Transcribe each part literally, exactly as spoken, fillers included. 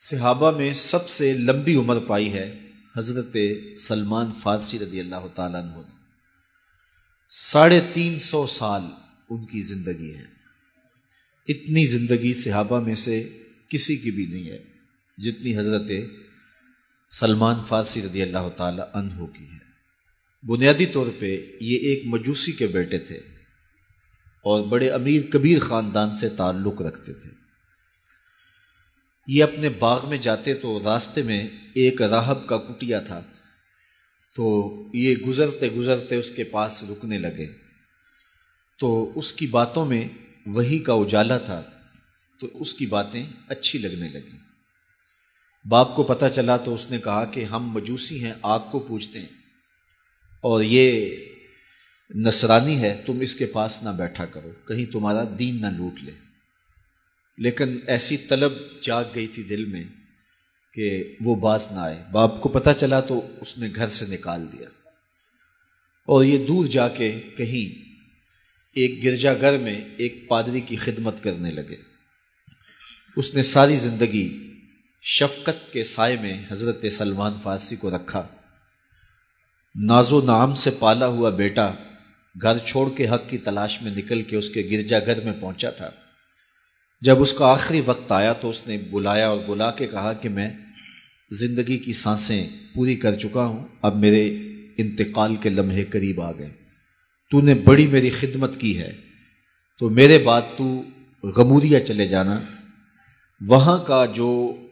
صحابہ میں سب سے لمبی عمر پائی ہے حضرت سلمان فارسی رضی اللہ تعالیٰ عنہ نے۔ ساڑھے تین سو سال ان کی زندگی ہے۔ اتنی زندگی صحابہ میں سے کسی کی بھی نہیں ہے جتنی حضرت سلمان فارسی رضی اللہ تعالیٰ عنہ کی ہے۔ بنیادی طور پہ یہ ایک مجوسی کے بیٹے تھے اور بڑے امیر کبیر خاندان سے تعلق رکھتے تھے۔ یہ اپنے باغ میں جاتے تو راستے میں ایک راہب کا کٹیا تھا، تو یہ گزرتے گزرتے اس کے پاس رکنے لگے، تو اس کی باتوں میں وحی کا اجالا تھا، تو اس کی باتیں اچھی لگنے لگیں۔ باپ کو پتہ چلا تو اس نے کہا کہ ہم مجوسی ہیں، آگ کو پوجتے ہیں، اور یہ نصرانی ہے، تم اس کے پاس نہ بیٹھا کرو، کہیں تمہارا دین نہ لوٹ لے۔ لیکن ایسی طلب جاگ گئی تھی دل میں کہ وہ باز نہ آئے۔ باپ کو پتہ چلا تو اس نے گھر سے نکال دیا، اور یہ دور جا کے کہیں ایک گرجا گھر میں ایک پادری کی خدمت کرنے لگے۔ اس نے ساری زندگی شفقت کے سائے میں حضرت سلمان فارسی کو رکھا۔ ناز و نعم سے پالا ہوا بیٹا گھر چھوڑ کے حق کی تلاش میں نکل کے اس کے گرجا گھر میں پہنچا تھا۔ جب اس کا آخری وقت آیا تو اس نے بلایا اور بلا کے کہا کہ میں زندگی کی سانسیں پوری کر چکا ہوں، اب میرے انتقال کے لمحے قریب آ گئے، تو نے بڑی میری خدمت کی ہے، تو میرے بعد تو غمودیہ چلے جانا، وہاں کا جو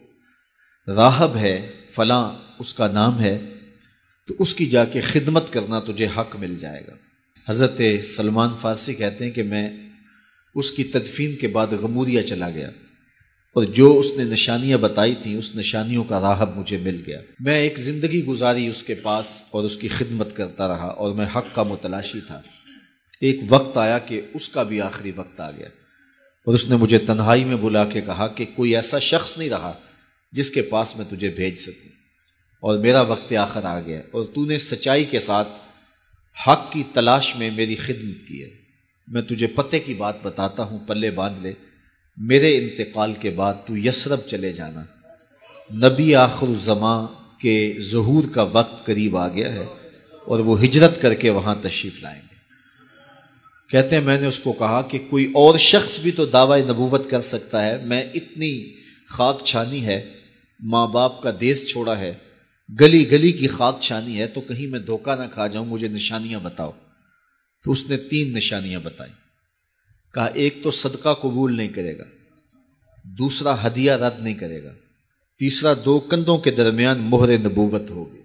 راہب ہے فلاں اس کا نام ہے، تو اس کی جا کے خدمت کرنا، تجھے حق مل جائے گا۔ حضرت سلمان فارسی کہتے ہیں کہ میں اس کی تدفین کے بعد غمودیہ چلا گیا، اور جو اس نے نشانیاں بتائی تھیں اس نشانیوں کا راہب مجھے مل گیا۔ میں ایک زندگی گزاری اس کے پاس اور اس کی خدمت کرتا رہا، اور میں حق کا متلاشی تھا۔ ایک وقت آیا کہ اس کا بھی آخری وقت آ گیا، اور اس نے مجھے تنہائی میں بلا کے کہا کہ کوئی ایسا شخص نہیں رہا جس کے پاس میں تجھے بھیج سکوں، اور میرا وقت آخر آ گیا، اور تو نے سچائی کے ساتھ حق کی تلاش میں میری خدمت کی ہے۔ میں تجھے پتے کی بات بتاتا ہوں، پلے باندھ لے، میرے انتقال کے بعد تو یثرب چلے جانا، نبی آخر الزماں کے ظہور کا وقت قریب آ گیا ہے، اور وہ ہجرت کر کے وہاں تشریف لائیں گے۔ کہتے ہیں میں نے اس کو کہا کہ کوئی اور شخص بھی تو دعوی نبوت کر سکتا ہے، میں اتنی خاک چھانی ہے، ماں باپ کا دیس چھوڑا ہے، گلی گلی کی خاک چھانی ہے، تو کہیں میں دھوکہ نہ کھا جاؤں، مجھے نشانیاں بتاؤ۔ تو اس نے تین نشانیاں بتائیں۔ کہا ایک تو صدقہ قبول نہیں کرے گا، دوسرا ہدیہ رد نہیں کرے گا، تیسرا دو کندھوں کے درمیان مہر نبوت ہوگی۔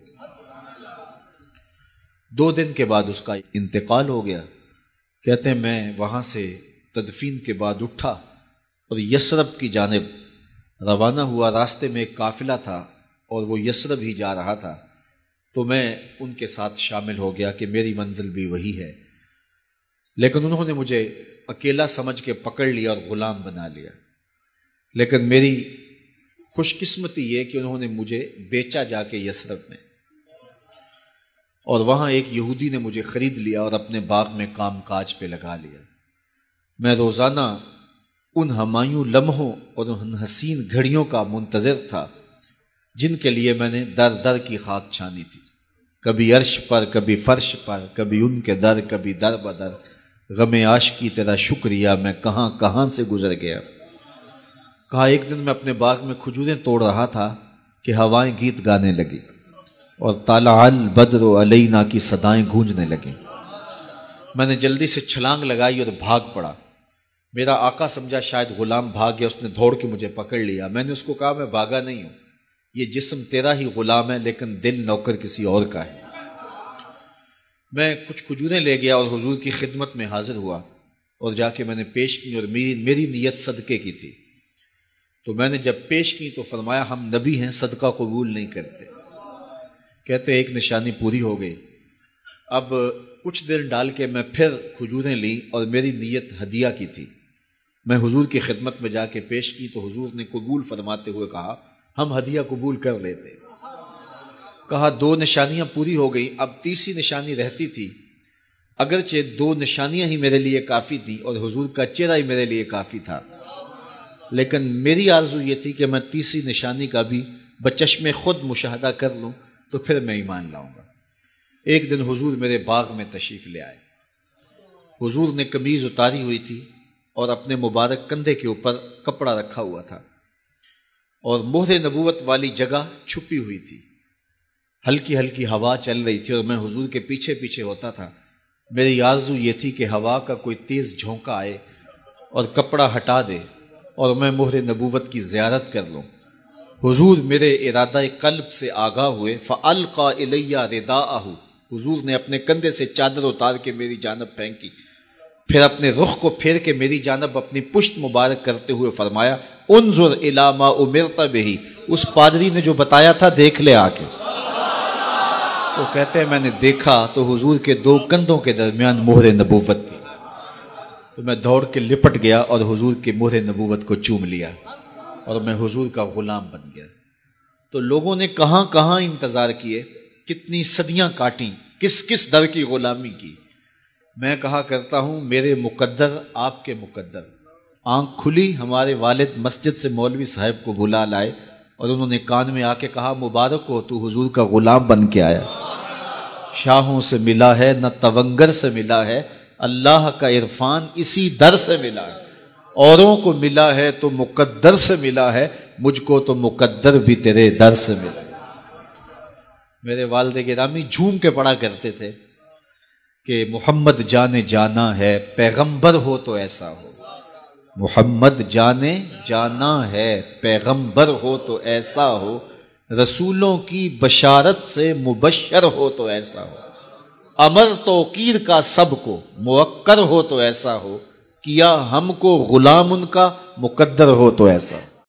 دو دن کے بعد اس کا انتقال ہو گیا۔ کہتے ہیں میں وہاں سے تدفین کے بعد اٹھا اور یثرب کی جانب روانہ ہوا۔ راستے میں ایک قافلہ تھا اور وہ یثرب ہی جا رہا تھا، تو میں ان کے ساتھ شامل ہو گیا کہ میری منزل بھی وہی ہے، لیکن انہوں نے مجھے اکیلا سمجھ کے پکڑ لیا اور غلام بنا لیا۔ لیکن میری خوش قسمتی یہ کہ انہوں نے مجھے بیچا جا کے یثرب میں، اور وہاں ایک یہودی نے مجھے خرید لیا اور اپنے باغ میں کام کاج پہ لگا لیا۔ میں روزانہ ان ہمایوں لمحوں اور ان حسین گھڑیوں کا منتظر تھا جن کے لیے میں نے در در کی خاک چھانی تھی، کبھی عرش پر، کبھی فرش پر، کبھی ان کے در، کبھی در بدر، غم عاشقی تیرا شکریہ میں کہاں کہاں سے گزر گیا۔ کہا ایک دن میں اپنے باغ میں کھجوریں توڑ رہا تھا کہ ہوائیں گیت گانے لگی، اور طلع البدر علینا کی صدائیں گونجنے لگیں۔ میں نے جلدی سے چھلانگ لگائی اور بھاگ پڑا۔ میرا آقا سمجھا شاید غلام بھاگ گیا، اس نے دوڑ کے مجھے پکڑ لیا۔ میں نے اس کو کہا میں بھاگا نہیں ہوں، یہ جسم تیرا ہی غلام ہے، لیکن دل نوکر کسی اور کا ہے۔ میں کچھ کھجوریں لے گیا اور حضور کی خدمت میں حاضر ہوا، اور جا کے میں نے پیش کی، اور میری میری نیت صدقے کی تھی۔ تو میں نے جب پیش کی تو فرمایا ہم نبی ہیں، صدقہ قبول نہیں کرتے۔ کہتے ایک نشانی پوری ہو گئی۔ اب کچھ دیر ڈال کے میں پھر کھجوریں لی، اور میری نیت ہدیہ کی تھی۔ میں حضور کی خدمت میں جا کے پیش کی تو حضور نے قبول فرماتے ہوئے کہا ہم ہدیہ قبول کر لیتے۔ کہا دو نشانیاں پوری ہو گئی، اب تیسری نشانی رہتی تھی۔ اگرچہ دو نشانیاں ہی میرے لیے کافی تھی اور حضور کا چہرہ ہی میرے لیے کافی تھا، لیکن میری آرزو یہ تھی کہ میں تیسری نشانی کا بھی بچشم خود مشاہدہ کر لوں تو پھر میں ایمان لاؤں گا۔ ایک دن حضور میرے باغ میں تشریف لے آئے۔ حضور نے قمیض اتاری ہوئی تھی اور اپنے مبارک کندھے کے اوپر کپڑا رکھا ہوا تھا اور مہر نبوت والی جگہ چھپی ہوئی تھی۔ ہلکی ہلکی ہوا چل رہی تھی اور میں حضور کے پیچھے پیچھے ہوتا تھا۔ میری آرزو یہ تھی کہ ہوا کا کوئی تیز جھونکا آئے اور کپڑا ہٹا دے اور میں مہر نبوت کی زیارت کر لوں۔ حضور میرے ارادہ قلب سے آگاہ ہوئے۔ فَأَلْقَى إِلَيَّ رِدَاءَهُ، حضور نے اپنے کندھے سے چادر اتار کے میری جانب پھینکی، پھر اپنے رخ کو پھیر کے میری جانب اپنی پشت مبارک کرتے ہوئے فرمایا انظر الی ما امرت بہ، اس پادری نے جو بتایا تھا دیکھ لے آ کے۔ تو کہتے ہیں میں نے دیکھا تو حضور کے دو کندھوں کے درمیان مہر نبوت تھی، تو میں دوڑ کے لپٹ گیا اور حضور کے مہر نبوت کو چوم لیا اور میں حضور کا غلام بن گیا۔ تو لوگوں نے کہاں کہاں انتظار کیے، کتنی صدیاں کاٹیں، کس کس در کی غلامی کی۔ میں کہا کرتا ہوں میرے مقدر آپ کے مقدر۔ آنکھ کھلی، ہمارے والد مسجد سے مولوی صاحب کو بلا لائے اور انہوں نے کان میں آ کے کہا مبارک ہو، تو حضور کا غلام بن کے آیا۔ شاہوں سے ملا ہے نہ تونگر سے ملا ہے، اللہ کا عرفان اسی در سے ملا ہے۔ اوروں کو ملا ہے تو مقدر سے ملا ہے، مجھ کو تو مقدر بھی تیرے در سے ملا ہے۔ میرے والد گرامی جھوم کے پڑھا کرتے تھے کہ محمد جانے جانا ہے پیغمبر ہو تو ایسا ہو، محمد جانے جانا ہے پیغمبر ہو تو ایسا ہو، رسولوں کی بشارت سے مبشر ہو تو ایسا ہو، امر توقیر کا سب کو موقر ہو تو ایسا ہو، کیا ہم کو غلام ان کا مقدر ہو تو ایسا ہو۔